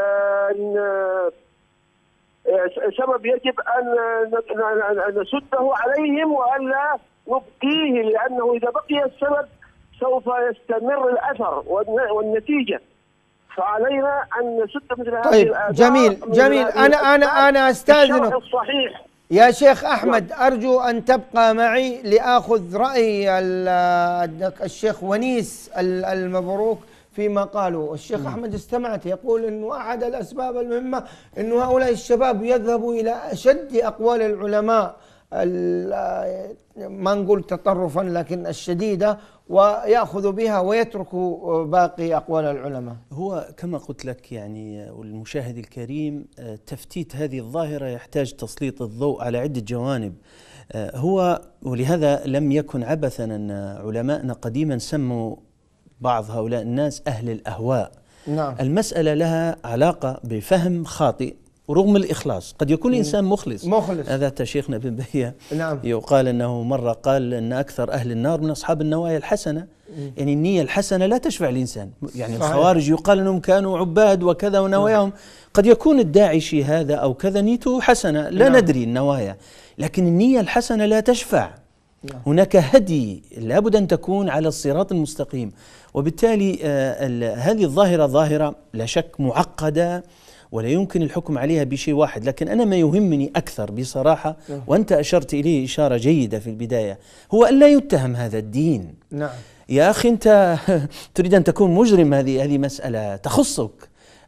نسده عليهم وألا نبقيه، لأنه إذا بقي السبب سوف يستمر الأثر والنتيجة، فعلينا أن نسد مثل هذه الآثار. جميل. أنا أستأذنك الصحيح يا شيخ أحمد، أرجو أن تبقى معي لآخذ رأي الشيخ ونيس المبروك فيما قالوا. الشيخ أحمد استمعت، يقول أنه أحد الأسباب المهمة أنه هؤلاء الشباب يذهبوا إلى أشد أقوال العلماء، ما نقول تطرفا لكن الشديدة، ويأخذ بها ويترك باقي أقوال العلماء. هو كما قلت لك يعني والمشاهد الكريم، تفتيت هذه الظاهرة يحتاج تسليط الضوء على عدة جوانب. هو ولهذا لم يكن عبثا أن علماءنا قديما سموا بعض هؤلاء الناس أهل الأهواء. نعم. المسألة لها علاقة بفهم خاطئ رغم الإخلاص. قد يكون إنسان مخلص. هذا شيخنا ابن بهية نعم. يقال أنه مرة قال أن أكثر أهل النار من أصحاب النوايا الحسنة. يعني النية الحسنة لا تشفع الإنسان. يعني صحيح. الخوارج يقال أنهم كانوا عباد وكذا ونواياهم قد يكون الداعشي هذا أو كذا نيته حسنة، لا ندري النوايا، لكن النية الحسنة لا تشفع. هناك هدي لابد أن تكون على الصراط المستقيم. وبالتالي هذه الظاهرة ظاهرة لا شك معقدة ولا يمكن الحكم عليها بشيء واحد، لكن أنا ما يهمني أكثر بصراحة، وأنت أشرت إليه إشارة جيدة في البداية، هو أن لا يتهم هذا الدين. نعم. يا أخي أنت تريد أن تكون مجرم، هذه مسألة تخصك.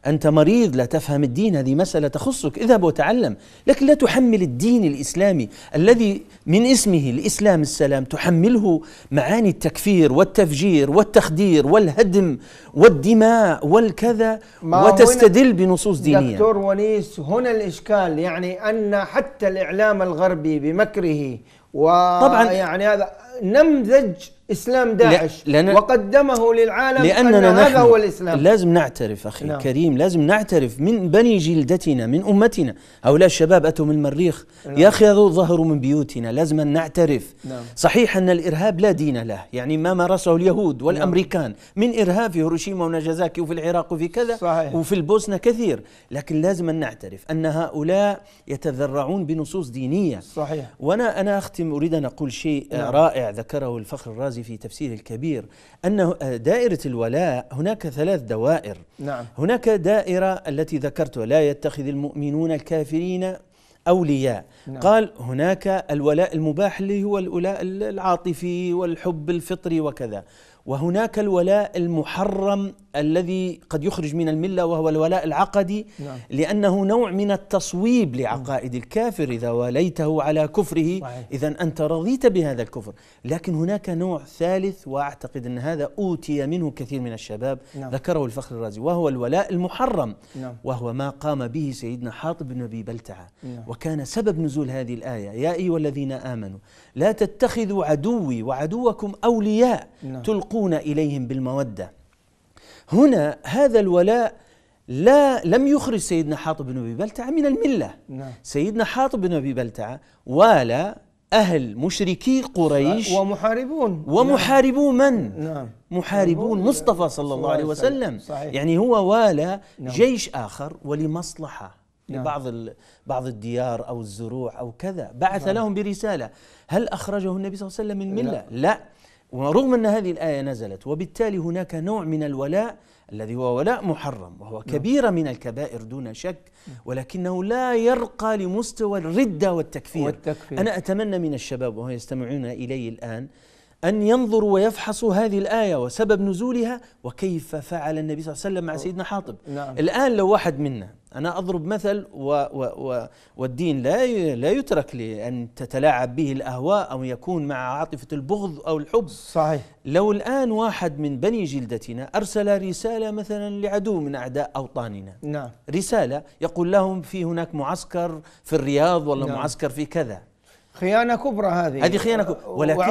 أنت مريض لا تفهم الدين، هذه مسألة تخصك، اذهب وتعلم، لكن لا تحمل الدين الإسلامي الذي من اسمه الإسلام السلام تحمله معاني التكفير والتفجير والتخدير والهدم والدماء والكذا وتستدل بنصوص دينية. دكتور ونيس، هنا الإشكال يعني أن حتى الإعلام الغربي بمكره طبعا يعني هذا نمذج إسلام داعش وقدمه للعالم لأننا أن هذا هو الإسلام. لازم نعترف أخي الكريم، لازم نعترف من بني جلدتنا من أمتنا، هؤلاء الشباب أتوا من المريخ يا أخي، هذول ظهروا من بيوتنا، لازم أن نعترف. صحيح أن الإرهاب لا دين له، يعني ما مارسه اليهود والأمريكان من إرهاب في هيروشيما وناجازاكي وفي العراق وفي كذا صحيح. وفي البوسنة كثير، لكن لازم أن نعترف أن هؤلاء يتذرعون بنصوص دينية صحيح. وأنا أختم، أريد أن أقول شيء رائع ذكره الفخر الرازي في تفسيره الكبير، أن دائرة الولاء هناك 3 دوائر. هناك دائرة التي ذكرتها، لا يتخذ المؤمنون الكافرين أولياء. قال هناك الولاء المباح اللي هو الولاء العاطفي والحب الفطري وكذا، وهناك الولاء المحرم الذي قد يخرج من الملة وهو الولاء العقدي لأنه نوع من التصويب لعقائد الكافر، إذا واليته على كفره إذا أنت رضيت بهذا الكفر. لكن هناك نوع ثالث، وأعتقد أن هذا أوتي منه كثير من الشباب ذكره الفخر الرازي، وهو الولاء المحرم، وهو ما قام به سيدنا حاطب بن أبي بلتعة، وكان سبب نزول هذه الآية: يا أيها الذين آمنوا لا تتخذوا عدوي وعدوكم أولياء تلقون إليهم بالمودة. هنا هذا الولاء لم يخرج سيدنا حاطب بن أبي بلتعة من الملة. سيدنا حاطب بن أبي بلتعة والى أهل مشركي قريش ومحاربون من؟ محاربون مصطفى صلى الله عليه وسلم. يعني هو والى جيش آخر ولمصلحة بعض الديار أو الزروع أو كذا، بعث لهم برسالة. هل أخرجه النبي صلى الله عليه وسلم من الملة؟ لا. ورغم أن هذه الآية نزلت، وبالتالي هناك نوع من الولاء الذي هو ولاء محرم، وهو كبيرة من الكبائر دون شك، ولكنه لا يرقى لمستوى الردة والتكفير. أنا أتمنى من الشباب وهم يستمعون إلي الآن أن ينظروا ويفحصوا هذه الآية وسبب نزولها وكيف فعل النبي صلى الله عليه وسلم مع سيدنا حاطب. الآن لو واحد منا، أنا أضرب مثل والدين لا يترك لأن تتلاعب به الأهواء أو يكون مع عاطفة البغض أو الحب صحيح. لو الآن واحد من بني جلدتنا أرسل رسالة مثلا لعدو من أعداء أوطاننا، رسالة يقول لهم في هناك معسكر في الرياض ولا معسكر في كذا، خيانة كبرى هذه خيانة كبرى،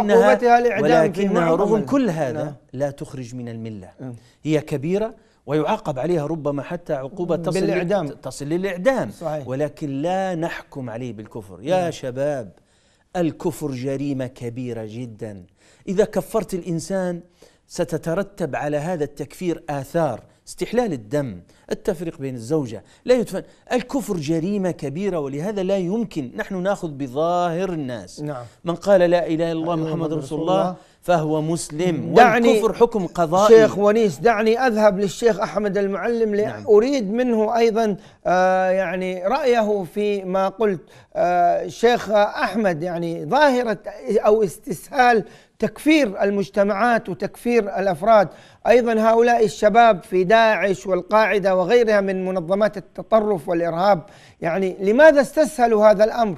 ولكنها رغم كل هذا لا تخرج من الملة. هي كبيرة ويعاقب عليها ربما حتى عقوبة تصل للإعدام صحيح. ولكن لا نحكم عليه بالكفر. يا شباب، الكفر جريمة كبيرة جدا، إذا كفرت الإنسان ستترتب على هذا التكفير آثار: استحلال الدم، التفريق بين الزوجة، لا يدفن. الكفر جريمة كبيرة، ولهذا لا يمكن نحن نأخذ بظاهر الناس. من قال لا إله إلا الله محمد رسول الله فهو مسلم، والكفر حكم قضائي. شيخ ونيس، دعني أذهب للشيخ أحمد المعلم أريد منه أيضا يعني رأيه في ما قلت. شيخ أحمد، يعني ظاهرة أو استسهال تكفير المجتمعات وتكفير الأفراد، أيضا هؤلاء الشباب في داعش والقاعدة وغيرها من منظمات التطرف والإرهاب، يعني لماذا استسهلوا هذا الأمر؟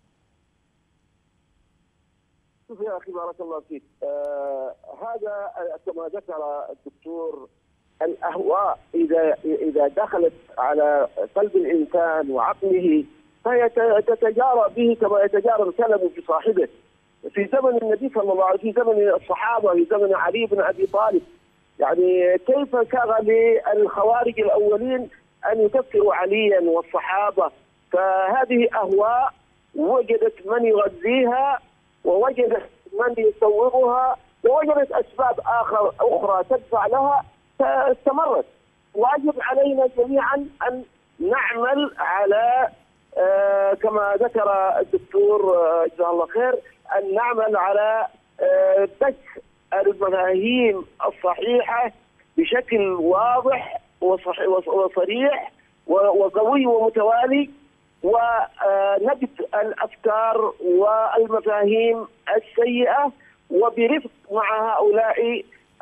شوف يا أخي بارك الله فيك، هذا كما ذكر الدكتور، الأهواء إذا دخلت على قلب الإنسان وعقله فهي تتجارى به كما يتجارى الكلب في صاحبه. في زمن النبي صلى الله عليه وسلم، في زمن الصحابة، في زمن علي بن أبي طالب، يعني كيف كان للخوارج الأولين أن يكفروا عليا والصحابة؟ فهذه أهواء وجدت من يغذيها، ووجدت من يسوغها، ووجدت أسباب أخرى تدفع لها، فاستمرت. واجب علينا جميعا أن نعمل على كما ذكر الدكتور جزاه الله خير، أن نعمل على بث المفاهيم الصحيحة بشكل واضح وصريح وقوي ومتوالي، ونبت الأفكار والمفاهيم السيئة، وبرفق مع هؤلاء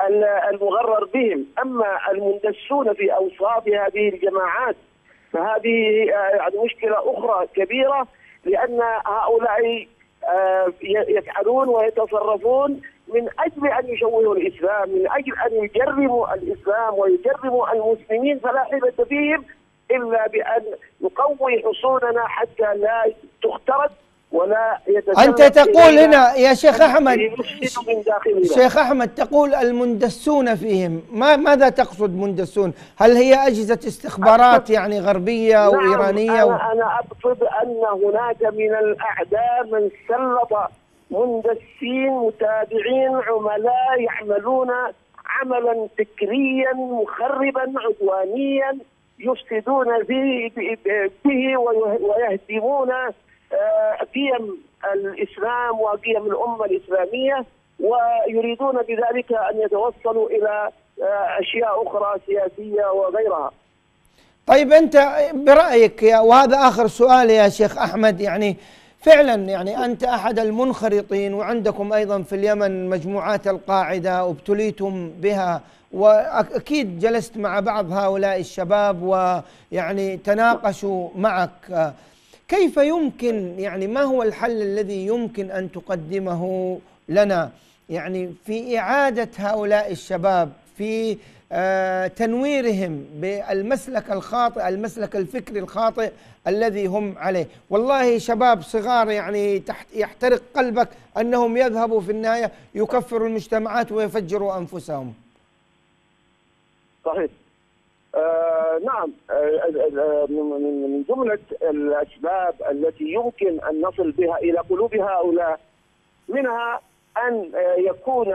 المغرر بهم. أما المندسون في أوساط هذه الجماعات فهذه يعني مشكلة أخرى كبيرة، لأن هؤلاء يفعلون ويتصرفون من أجل أن يشوهوا الإسلام، من أجل أن يجرموا الإسلام ويجرموا المسلمين، فلا حيلة فيهم إلا بأن نقوي حصوننا حتى لا تخترق ولا أنت تقول هنا يا شيخ أحمد، شيخ أحمد تقول المندسون فيهم، ماذا تقصد مندسون؟ هل هي أجهزة استخبارات يعني غربية نعم وإيرانية؟ أنا أقصد أن هناك من الأعداء من سلط مندسين متابعين عملاء يعملون عملا فكريا مخربا عدوانيا يفسدون به ويهدمون قيم الإسلام وقيم الأمة الإسلامية، ويريدون بذلك أن يتوصلوا إلى أشياء أخرى سياسية وغيرها. طيب أنت برأيك وهذا آخر سؤال يا شيخ أحمد، يعني فعلا يعني أنت أحد المنخرطين، وعندكم أيضا في اليمن مجموعات القاعدة وابتليتم بها، وأكيد جلست مع بعض هؤلاء الشباب ويعني تناقشوا معك. كيف يمكن يعني ما هو الحل الذي يمكن أن تقدمه لنا يعني في إعادة هؤلاء الشباب، في تنويرهم بالمسلك الخاطئ، المسلك الفكري الخاطئ الذي هم عليه؟ والله شباب صغار يعني يحترق قلبك أنهم يذهبوا في النهاية يكفروا المجتمعات ويفجروا أنفسهم. صحيح. نعم، من جملة الأسباب التي يمكن أن نصل بها إلى قلوب هؤلاء منها أن يكون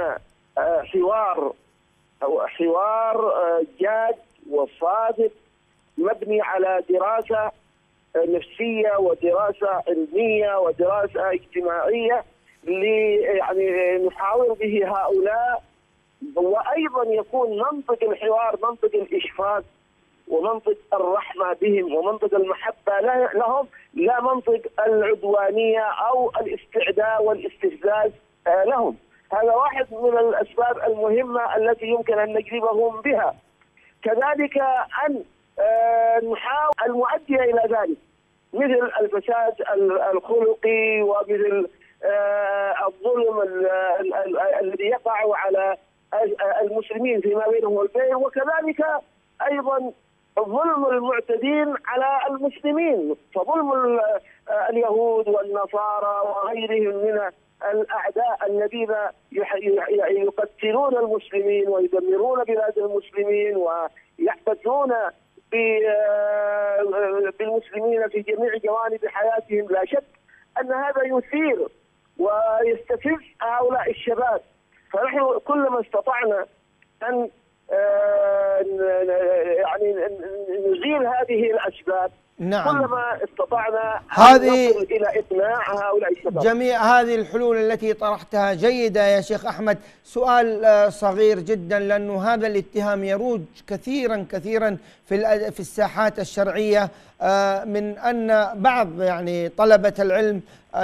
حوار جاد وصادق مبني على دراسة نفسية ودراسة علمية ودراسة اجتماعية يعني نحاور به هؤلاء، وأيضا يكون منطق الحوار منطق الإشفاق ومنطق الرحمة بهم ومنطق المحبة لهم، لا منطق العدوانية أو الاستعداء والاستفزاز لهم. هذا واحد من الأسباب المهمة التي يمكن أن نجذبهم بها. كذلك أن نحاول المؤدية إلى ذلك مثل الفساد الخلقي ومثل الظلم الذي يقع على المسلمين فيما بينهم وبين، وكذلك أيضا ظلم المعتدين على المسلمين، فظلم اليهود والنصارى وغيرهم من الأعداء الذين يقتلون المسلمين ويدمرون بلاد المسلمين ويحتجون بالمسلمين في جميع جوانب حياتهم. لا شك أن هذا يثير ويستفز هؤلاء الشباب، فنحن كلما استطعنا أن يعني نزيل هذه الأسباب نعم. كلما استطعنا هذه نصل إلى إقناع هؤلاء الشباب. جميع هذه الحلول التي طرحتها جيدة يا شيخ أحمد. سؤال صغير جدا، لأنه هذا الاتهام يروج كثيرا في الساحات الشرعية من أن بعض يعني طلبة العلم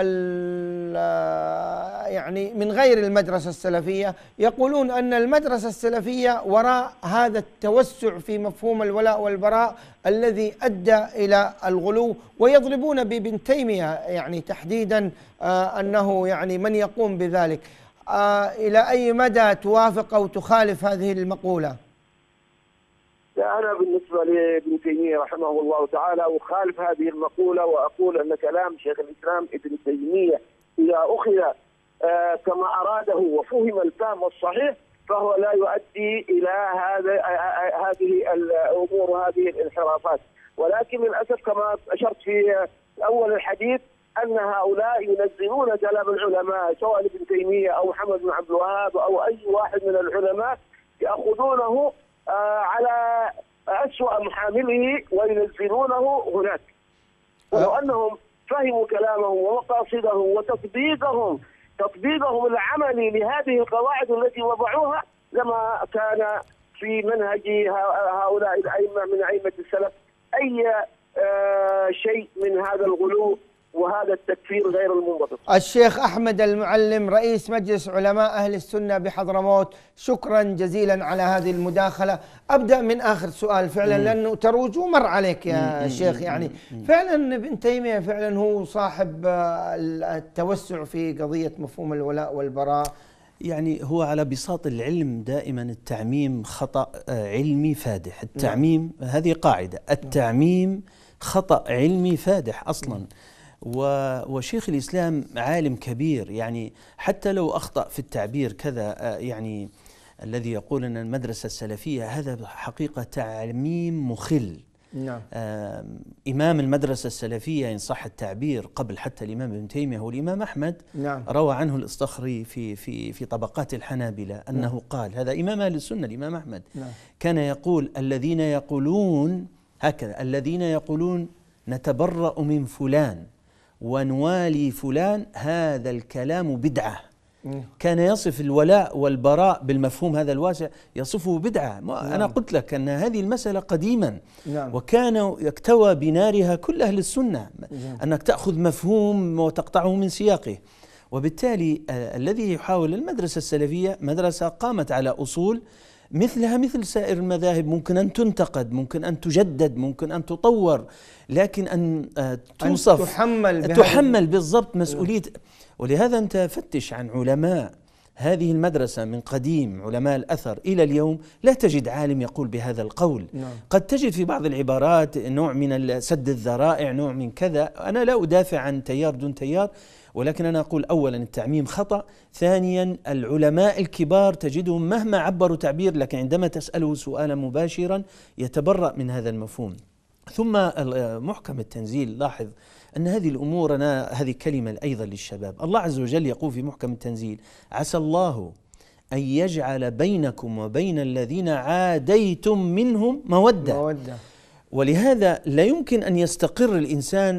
يعني من غير المدرسة السلفية يقولون أن المدرسة السلفية وراء هذا التوسع في مفهوم الولاء والبراء الذي أدى إلى الغلو، ويضربون بابن تيمية يعني تحديدا أنه يعني من يقوم بذلك. إلى أي مدى توافق أو تخالف هذه المقولة؟ أنا بالنسبة لابن تيمية رحمه الله تعالى أخالف هذه المقولة، وأقول أن كلام شيخ الإسلام ابن تيمية إذا أخذ كما أراده وفهم الفهم الصحيح فهو لا يؤدي إلى هذه الأمور وهذه الانحرافات. ولكن للأسف كما أشرت في أول الحديث أن هؤلاء ينزلون كلام العلماء سواء ابن تيمية أو محمد بن عبد الوهاب أو أي واحد من العلماء، يأخذونه على أسوأ محامله وينزلونه هناك. ولو أنهم فهموا كلامهم ومقاصدهم وتطبيقهم العملي لهذه القواعد التي وضعوها لما كان في منهج هؤلاء الأئمة من أئمة السلف أي شيء من هذا الغلو وهذا هذا التكفير غير المنضبط. الشيخ أحمد المعلم رئيس مجلس علماء أهل السنة بحضرموت، شكرا جزيلا على هذه المداخلة. أبدأ من آخر سؤال فعلا لأنه تروج ومر عليك يا شيخ. يعني فعلا ابن تيمية فعلا هو صاحب التوسع في قضية مفهوم الولاء والبراء. يعني هو على بساط العلم دائما التعميم خطأ علمي فادح. التعميم هذه قاعدة، التعميم خطأ علمي فادح أصلا. وشيخ الإسلام عالم كبير، يعني حتى لو أخطأ في التعبير كذا، يعني الذي يقول أن المدرسة السلفية هذا حقيقة تعميم مخل. نعم. إمام المدرسة السلفية إن صح التعبير قبل حتى الإمام ابن تيمية هو الإمام أحمد. نعم. روى عنه الأصطخري في طبقات الحنابلة أنه نعم. قال، هذا إمام أهل السنة الإمام أحمد. نعم. كان يقول الذين يقولون هكذا، الذين يقولون نتبرأ من فلان ونوالي فلان، هذا الكلام بدعة. كان يصف الولاء والبراء بالمفهوم هذا الواسع، يصفه بدعة. أنا قلت لك أن هذه المسألة قديما وكان يكتوى بنارها كل أهل السنة، أنك تأخذ مفهوم وتقطعه من سياقه. وبالتالي الذي يحاول المدرسة السلفية مدرسة قامت على أصول مثلها مثل سائر المذاهب، ممكن أن تنتقد، ممكن أن تجدد، ممكن أن تطور، لكن أن توصف تحمل بالضبط مسؤولية. ولهذا أنت فتش عن علماء هذه المدرسة من قديم، علماء الأثر إلى اليوم، لا تجد عالم يقول بهذا القول. قد تجد في بعض العبارات نوع من سد الذرائع، نوع من كذا. أنا لا أدافع عن تيار دون تيار، ولكن أنا أقول أولا التعميم خطأ، ثانيا العلماء الكبار تجدهم مهما عبروا تعبير، لكن عندما تسأله سؤالا مباشرا يتبرأ من هذا المفهوم. ثم محكم التنزيل، لاحظ أن هذه الأمور، أنا هذه كلمة أيضا للشباب، الله عز وجل يقول في محكم التنزيل: عسى الله أن يجعل بينكم وبين الذين عاديتم منهم مودة. ولهذا لا يمكن أن يستقر الإنسان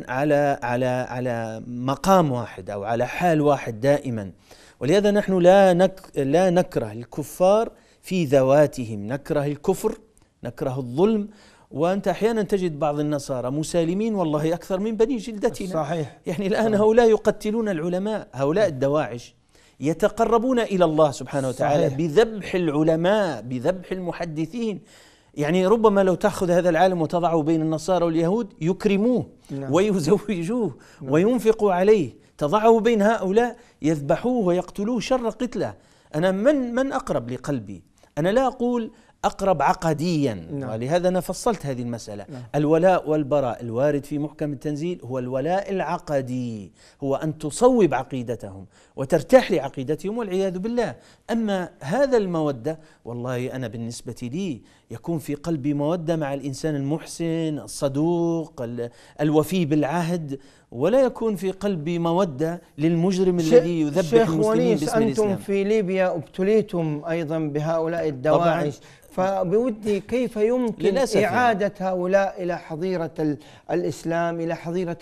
على مقام واحد أو على حال واحد دائما. ولهذا نحن لا نكره الكفار في ذواتهم، نكره الكفر، نكره الظلم. وأنت أحيانا تجد بعض النصارى مسالمين والله أكثر من بني جلدتنا. صحيح. يعني الآن هؤلاء يقتلون العلماء، هؤلاء الدواعش يتقربون إلى الله سبحانه وتعالى بذبح العلماء، بذبح المحدثين. يعني ربما لو تأخذ هذا العالم وتضعه بين النصارى واليهود يكرموه ويزوجوه وينفقوا عليه، تضعه بين هؤلاء يذبحوه ويقتلوه شر قتله. أنا من أقرب لقلبي؟ أنا لا أقول أقرب عقديا، ولهذا أنا فصلت هذه المسألة. الولاء والبراء الوارد في محكم التنزيل هو الولاء العقدي، هو أن تصوب عقيدتهم وترتاح لعقيدتهم والعياذ بالله. أما هذا المودة، والله أنا بالنسبة لي يكون في قلبي مودة مع الإنسان المحسن الصدوق الوفي بالعهد، ولا يكون في قلبي مودة للمجرم الذي يذبح المسلمين باسم الإسلام. أنتم في ليبيا ابتليتم أيضا بهؤلاء الدواعش، فبودي كيف يمكن إعادة هؤلاء إلى حظيرة الإسلام، إلى حظيرة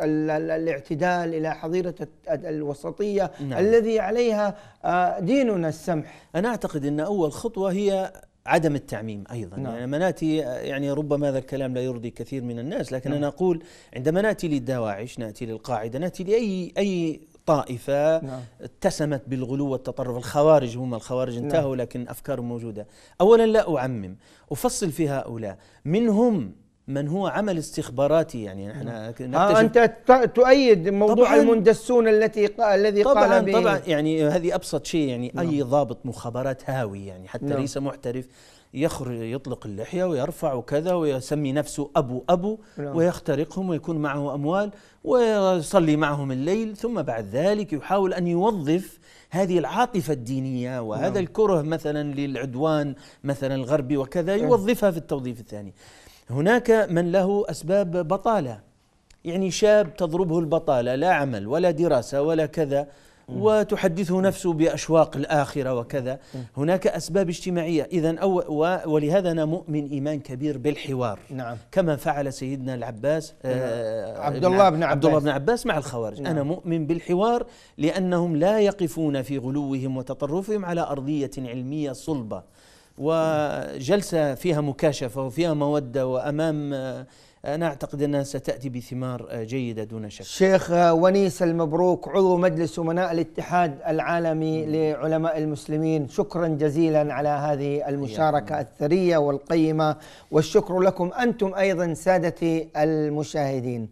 الاعتدال، إلى حظيرة الوسطية الذي عليها ديننا السمح. أنا أعتقد أن أول خطوة هي عدم التعميم أيضا. يعني لما نأتي، يعني ربما هذا الكلام لا يرضي كثير من الناس، لكن أنا أقول عندما نأتي للدواعش، نأتي للقاعدة، نأتي لأي طائفة اتسمت بالغلو والتطرف. الخوارج هم الخوارج انتهوا، لكن أفكارهم موجودة. أولا لا أعمم، أفصل في هؤلاء، منهم من هو عمل استخباراتي. يعني احنا أنت تؤيد موضوع المندسون الذي قال به. طبعا يعني هذه أبسط شيء. يعني أي ضابط مخابرات هاوي، يعني حتى ليس محترف، يخرج يطلق اللحية ويرفع وكذا ويسمي نفسه أبو ويخترقهم ويكون معه أموال ويصلي معهم الليل، ثم بعد ذلك يحاول أن يوظف هذه العاطفة الدينية وهذا الكره مثلا للعدوان مثلا الغربي وكذا، يوظفها في التوظيف الثاني. هناك من له أسباب بطالة، يعني شاب تضربه البطالة، لا عمل ولا دراسة ولا كذا، وتحدثه نفسه بأشواق الآخرة وكذا. هناك أسباب اجتماعية. إذن ولهذا أنا مؤمن إيمان كبير بالحوار، كما فعل سيدنا العباس عبد الله بن عباس مع الخوارج. أنا مؤمن بالحوار، لأنهم لا يقفون في غلوهم وتطرفهم على أرضية علمية صلبة وجلسة فيها مكاشفة وفيها مودة، وأمام أنا أعتقد أنها ستأتي بثمار جيدة دون شك. شيخ ونيس المبروك، عضو مجلس أمناء الاتحاد العالمي لعلماء المسلمين، شكرا جزيلا على هذه المشاركة الثرية والقيمة، والشكر لكم أنتم أيضا سادتي المشاهدين.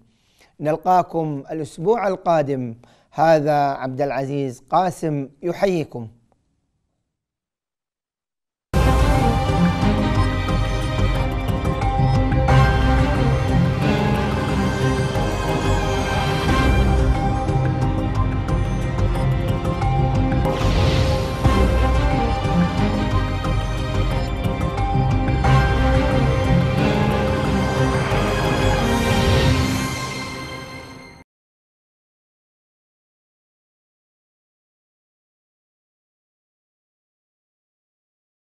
نلقاكم الأسبوع القادم. هذا عبد العزيز قاسم يحييكم.